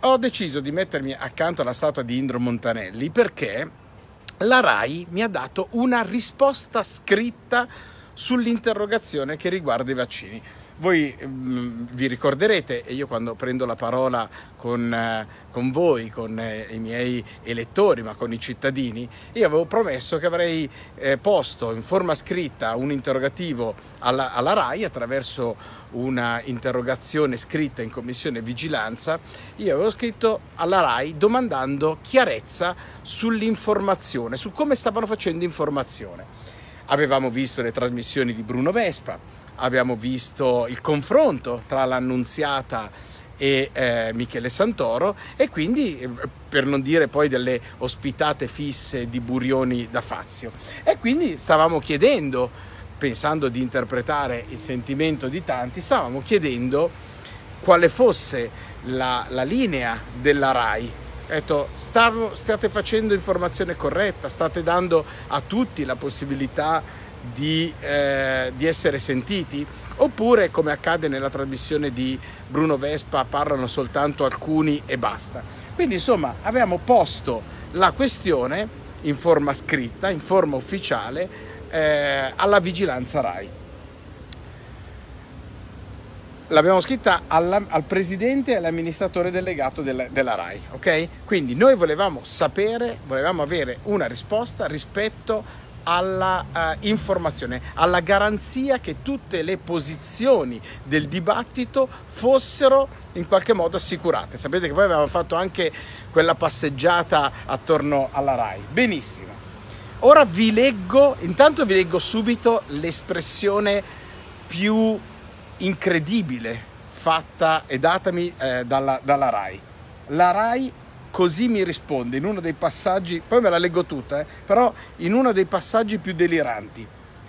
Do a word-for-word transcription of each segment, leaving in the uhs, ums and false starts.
ho deciso di mettermi accanto alla statua di Indro Montanelli perché la RAI mi ha dato una risposta scritta sull'interrogazione che riguarda i vaccini. Voi mh, vi ricorderete, e io quando prendo la parola con, eh, con voi, con eh, i miei elettori, ma con i cittadini, io avevo promesso che avrei eh, posto in forma scritta un interrogativo alla, alla RAI attraverso una interrogazione scritta in commissione vigilanza. Io avevo scritto alla RAI domandando chiarezza sull'informazione, su come stavano facendo informazione. Avevamo visto le trasmissioni di Bruno Vespa, abbiamo visto il confronto tra l'Annunziata e eh, Michele Santoro, e quindi, per non dire poi delle ospitate fisse di Burioni da Fazio, e quindi stavamo chiedendo, pensando di interpretare il sentimento di tanti, stavamo chiedendo quale fosse la, la linea della RAI. Ho detto, stavo, state facendo informazione corretta, state dando a tutti la possibilità Di, eh, di essere sentiti, oppure, come accade nella trasmissione di Bruno Vespa, parlano soltanto alcuni e basta. Quindi insomma avevamo posto la questione in forma scritta, in forma ufficiale, eh, alla vigilanza RAI. L'abbiamo scritta alla, al presidente e all'amministratore delegato della, della RAI, ok? Quindi noi volevamo sapere, volevamo avere una risposta rispetto alla uh, informazione, alla garanzia che tutte le posizioni del dibattito fossero in qualche modo assicurate. Sapete che poi avevamo fatto anche quella passeggiata attorno alla RAI. Benissimo. Ora vi leggo, intanto vi leggo subito l'espressione più incredibile fatta e datami eh, dalla, dalla RAI. La RAI così mi risponde in uno dei passaggi, poi me la leggo tutta, eh, però in uno dei passaggi più deliranti.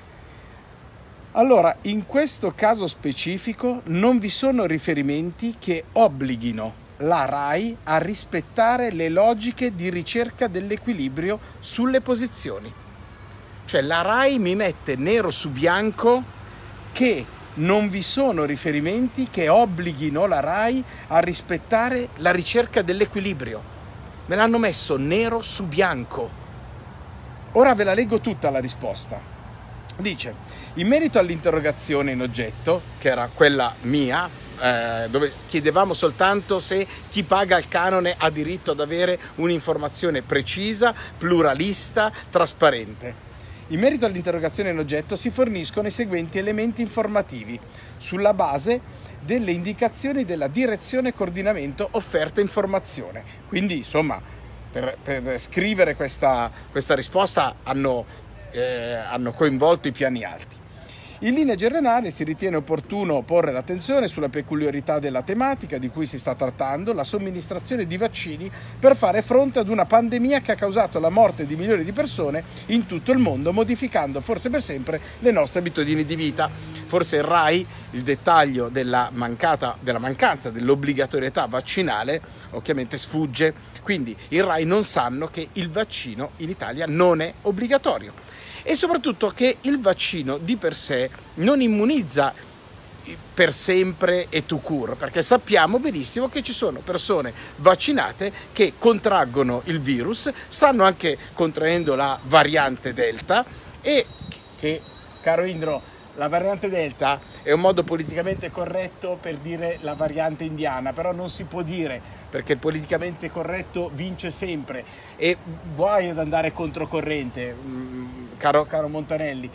Allora, in questo caso specifico non vi sono riferimenti che obblighino la RAI a rispettare le logiche di ricerca dell'equilibrio sulle posizioni. Cioè la RAI mi mette nero su bianco che non vi sono riferimenti che obblighino la RAI a rispettare la ricerca dell'equilibrio. Me l'hanno messo nero su bianco. Ora ve la leggo tutta la risposta. Dice: in merito all'interrogazione in oggetto, che era quella mia, eh, dove chiedevamo soltanto se chi paga il canone ha diritto ad avere un'informazione precisa, pluralista, trasparente. In merito all'interrogazione in oggetto si forniscono i seguenti elementi informativi sulla base delle indicazioni della direzione coordinamento offerta informazione. Quindi insomma per, per scrivere questa, questa risposta hanno, eh, hanno coinvolto i piani alti. In linea generale si ritiene opportuno porre l'attenzione sulla peculiarità della tematica di cui si sta trattando, la somministrazione di vaccini per fare fronte ad una pandemia che ha causato la morte di milioni di persone in tutto il mondo, modificando forse per sempre le nostre abitudini di vita. Forse il RAI, il dettaglio della, mancata, della mancanza dell'obbligatorietà vaccinale ovviamente sfugge, quindi il RAI non sanno che il vaccino in Italia non è obbligatorio. E soprattutto che il vaccino di per sé non immunizza per sempre e tout court, perché sappiamo benissimo che ci sono persone vaccinate che contraggono il virus, stanno anche contraendo la variante Delta, e che, caro Indro, la variante Delta è un modo politicamente corretto per dire la variante indiana, però non si può dire, perché il politicamente corretto vince sempre, e guai ad andare controcorrente, caro, caro Montanelli.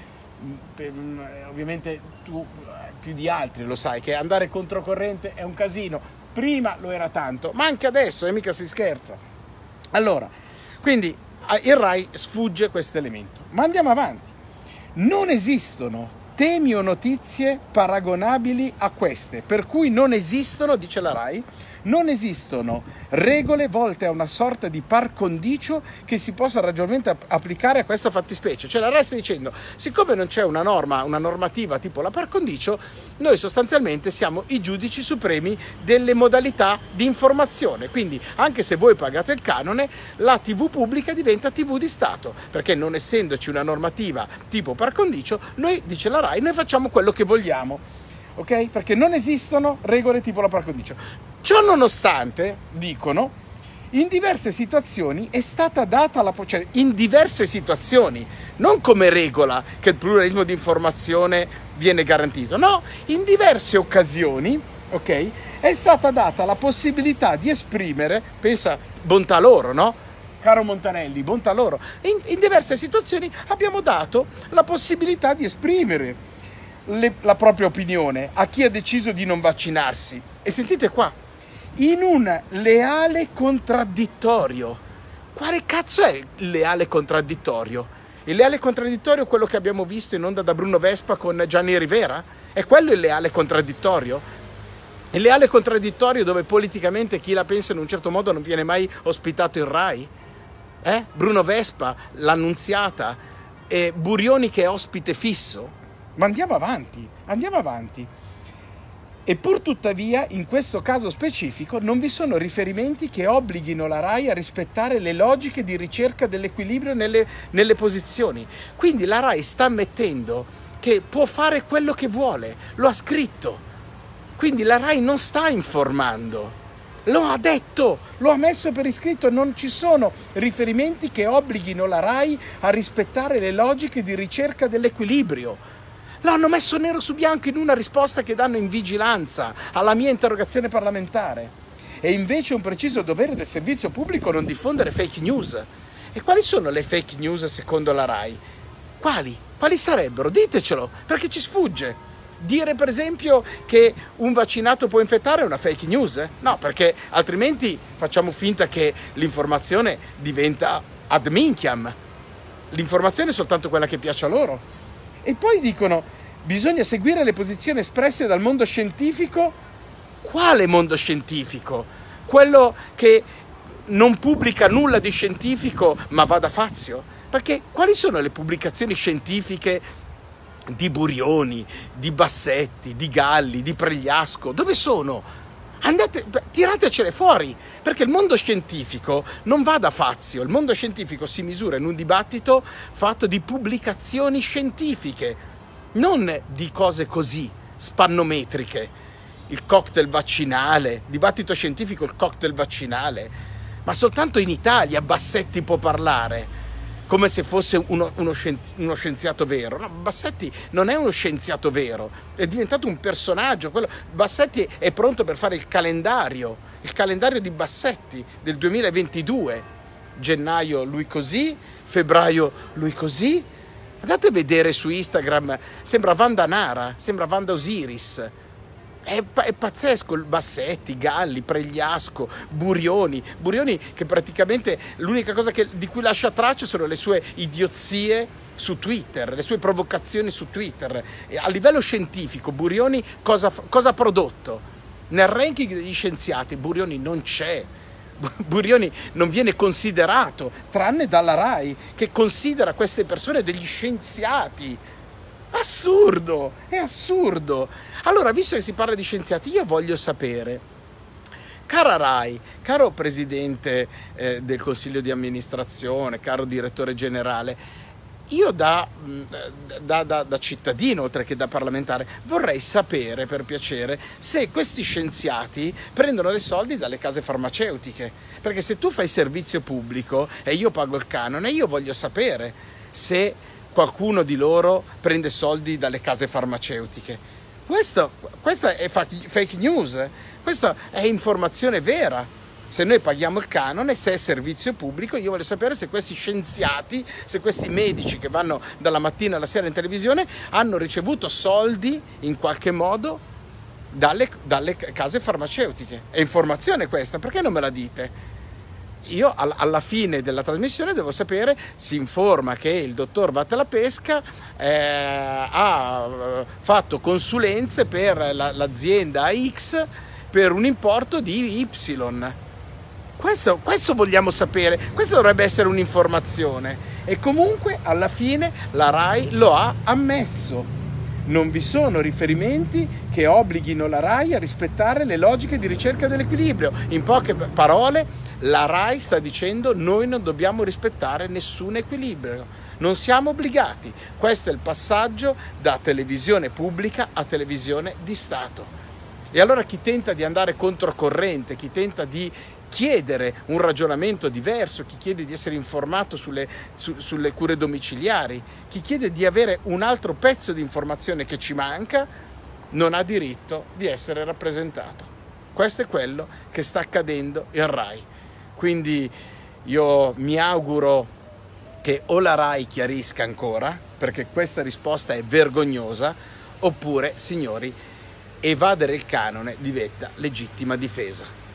Ovviamente tu più di altri lo sai che andare controcorrente è un casino, prima lo era tanto, ma anche adesso, e mica si scherza. Allora, quindi il RAI sfugge questo elemento, ma andiamo avanti. Non esistono temi o notizie paragonabili a queste, per cui non esistono, dice la RAI, non esistono regole volte a una sorta di par condicio che si possa ragionevolmente applicare a questa fattispecie. Cioè la RAI sta dicendo, siccome non c'è una norma, una normativa tipo la par condicio, noi sostanzialmente siamo i giudici supremi delle modalità di informazione, quindi anche se voi pagate il canone, la tivù pubblica diventa tivù di Stato, perché non essendoci una normativa tipo par condicio, noi, dice la RAI, noi facciamo quello che vogliamo, ok? Perché non esistono regole tipo la par condicio. Ciò nonostante, dicono, in diverse situazioni è stata data la possibilità, cioè in diverse situazioni, non come regola che il pluralismo di informazione viene garantito, no, in diverse occasioni, ok, è stata data la possibilità di esprimere, pensa, bontà loro, no? Caro Montanelli, bontà loro, in, in diverse situazioni abbiamo dato la possibilità di esprimere le, la propria opinione a chi ha deciso di non vaccinarsi. E sentite qua, in un leale contraddittorio. Quale cazzo è il leale contraddittorio? Il leale contraddittorio è quello che abbiamo visto in onda da Bruno Vespa con Gianni Rivera? È quello il leale contraddittorio? Il leale contraddittorio dove politicamente chi la pensa in un certo modo non viene mai ospitato in Rai? Eh? Bruno Vespa, l'Annunziata, e Burioni che è ospite fisso? Ma andiamo avanti, andiamo avanti. E pur tuttavia, in questo caso specifico, non vi sono riferimenti che obblighino la Rai a rispettare le logiche di ricerca dell'equilibrio nelle, nelle posizioni. Quindi la Rai sta ammettendo che può fare quello che vuole, lo ha scritto. Quindi la Rai non sta informando, lo ha detto, lo ha messo per iscritto, non ci sono riferimenti che obblighino la Rai a rispettare le logiche di ricerca dell'equilibrio. L'hanno messo nero su bianco in una risposta che danno in vigilanza alla mia interrogazione parlamentare. È invece un preciso dovere del servizio pubblico non diffondere fake news. E quali sono le fake news secondo la Rai? Quali? Quali sarebbero? Ditecelo, perché ci sfugge. Dire per esempio che un vaccinato può infettare è una fake news? No, perché altrimenti facciamo finta che l'informazione diventa ad minchiam. L'informazione è soltanto quella che piace a loro. E poi dicono, bisogna seguire le posizioni espresse dal mondo scientifico. Quale mondo scientifico? Quello che non pubblica nulla di scientifico ma va da Fazio? Perché quali sono le pubblicazioni scientifiche di Burioni, di Bassetti, di Galli, di Pregliasco? Dove sono? Andate, tiratecele fuori, perché il mondo scientifico non va da Fazio, il mondo scientifico si misura in un dibattito fatto di pubblicazioni scientifiche, non di cose così spannometriche. Il cocktail vaccinale, dibattito scientifico, il cocktail vaccinale, ma soltanto in Italia Bassetti può parlare come se fosse uno, uno, scienzi, uno scienziato vero. No, Bassetti non è uno scienziato vero, è diventato un personaggio. Quello, Bassetti è pronto per fare il calendario, il calendario di Bassetti del duemilaventidue. Gennaio lui così, febbraio lui così. Andate a vedere su Instagram, sembra Wanda Nara, sembra Wanda Osiris. È, è pazzesco, il Bassetti, Galli, Pregliasco, Burioni. Burioni che praticamente l'unica cosa che, di cui lascia traccia sono le sue idiozie su Twitter, le sue provocazioni su Twitter. E a livello scientifico, Burioni cosa, cosa ha prodotto? Nel ranking degli scienziati Burioni non c'è. Burioni non viene considerato, tranne dalla Rai, che considera queste persone degli scienziati. Assurdo, è assurdo. Allora, visto che si parla di scienziati, io voglio sapere, cara Rai, caro presidente eh, del consiglio di amministrazione, caro direttore generale, io da, da, da, da cittadino, oltre che da parlamentare, vorrei sapere, per piacere, se questi scienziati prendono dei soldi dalle case farmaceutiche. Perché se tu fai servizio pubblico e io pago il canone, io voglio sapere se qualcuno di loro prende soldi dalle case farmaceutiche. Questo, questa è fake news, questa è informazione vera. Se noi paghiamo il canone, se è servizio pubblico, io voglio sapere se questi scienziati, se questi medici che vanno dalla mattina alla sera in televisione hanno ricevuto soldi in qualche modo dalle, dalle case farmaceutiche. È informazione questa, perché non me la dite? Io alla fine della trasmissione devo sapere, si informa che il dottor Vattelapesca eh, ha fatto consulenze per la, l'azienda X per un importo di Y. Questo, questo vogliamo sapere, questo dovrebbe essere un'informazione. E comunque alla fine la Rai lo ha ammesso. Non vi sono riferimenti che obblighino la Rai a rispettare le logiche di ricerca dell'equilibrio. In poche parole, la Rai sta dicendo noi non dobbiamo rispettare nessun equilibrio, non siamo obbligati. Questo è il passaggio da televisione pubblica a televisione di Stato. E allora chi tenta di andare controcorrente, chi tenta di chiedere un ragionamento diverso, chi chiede di essere informato sulle, su, sulle cure domiciliari, chi chiede di avere un altro pezzo di informazione che ci manca, non ha diritto di essere rappresentato. Questo è quello che sta accadendo in Rai. Quindi io mi auguro che o la Rai chiarisca ancora, perché questa risposta è vergognosa, oppure, signori, evadere il canone diventa legittima difesa.